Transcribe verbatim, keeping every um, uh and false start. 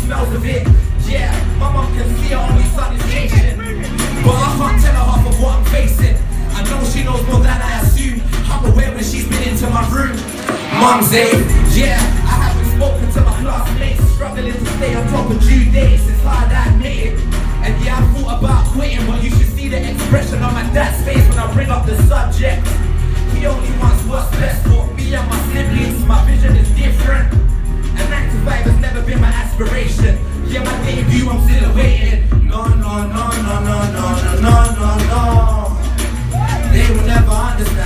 smells of it. Yeah, my mum can see her only son is changing, but I can't tell her half of what I'm facing. I know she knows more than I assume. I'm aware when she's been into my room. Mum's age, yeah, I haven't spoken to my classmates. Struggling to stay on top of due dates, it's hard I admit it. And yeah, I thought about quitting, but you should see the expression on my dad's face when I bring up the subject. He only wants what's best for me and my siblings. My vision is different, and nine to five has never been my aspiration. Yeah, my debut, I'm still awaiting. No, no, no, no, no, no, no, no, no, no. They will never understand.